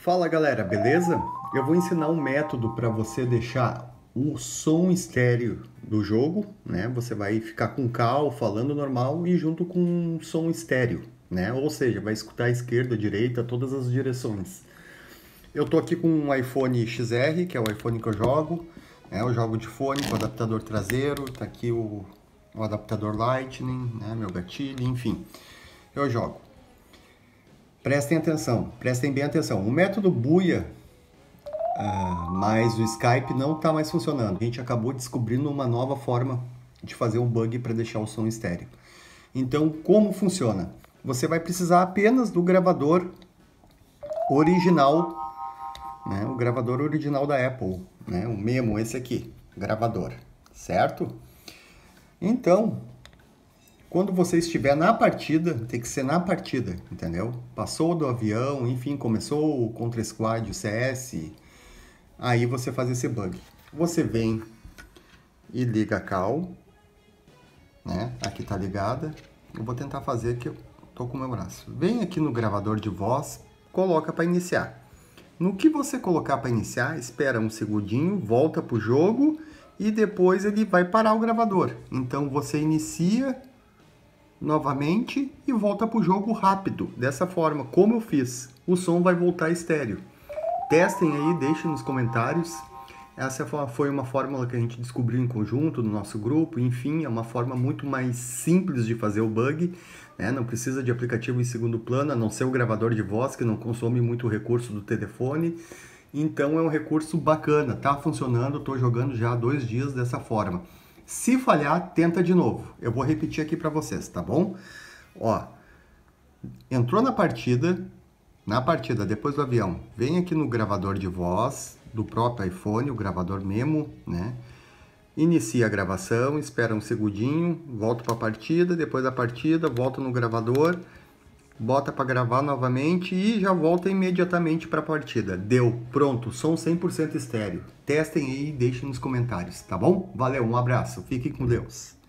Fala galera, beleza? Eu vou ensinar um método para você deixar o som estéreo do jogo, né? Você vai ficar com cal, falando normal e junto com um som estéreo, né? Ou seja, vai escutar a esquerda, a direita, todas as direções. Eu tô aqui com um iPhone XR, que é o iPhone que eu jogo, né? Eu jogo de fone com adaptador traseiro, tá aqui o adaptador Lightning, né? Meu gatilho, enfim. Eu jogo. Prestem bem atenção. O método Buia, mas o Skype não está mais funcionando. A gente acabou descobrindo uma nova forma de fazer um bug para deixar o som estéreo. Então, como funciona? Você vai precisar apenas do gravador original, né? O gravador original da Apple, né? O Memo, esse aqui, gravador, certo? Então, quando você estiver na partida, tem que ser na partida, entendeu? Passou do avião, enfim, começou o Contra-Squad, o CS, aí você faz esse bug. Você vem e liga a cal, né? Aqui tá ligada. Eu vou tentar fazer aqui, eu tô com o meu braço. Vem aqui no gravador de voz, coloca para iniciar. No que você colocar para iniciar, espera um segundinho, volta pro jogo e depois ele vai parar o gravador. Então você inicia novamente e volta para o jogo rápido, dessa forma, como eu fiz. O som vai voltar estéreo. Testem aí, deixem nos comentários. Essa foi uma fórmula que a gente descobriu em conjunto no nosso grupo. Enfim, é uma forma muito mais simples de fazer o bug, né? Não precisa de aplicativo em segundo plano, a não ser o gravador de voz, que não consome muito recurso do telefone. Então é um recurso bacana, tá funcionando, estou jogando já há 2 dias dessa forma. Se falhar, tenta de novo. Eu vou repetir aqui para vocês, tá bom? Ó, entrou na partida depois do avião, vem aqui no gravador de voz do próprio iPhone, o gravador Memo, né? Inicia a gravação, espera um segundinho, volta para a partida, depois da partida, volta no gravador, bota para gravar novamente e já volta imediatamente para a partida. Deu, pronto, som 100% estéreo. Testem aí e deixem nos comentários, tá bom? Valeu, um abraço, fiquem com Deus.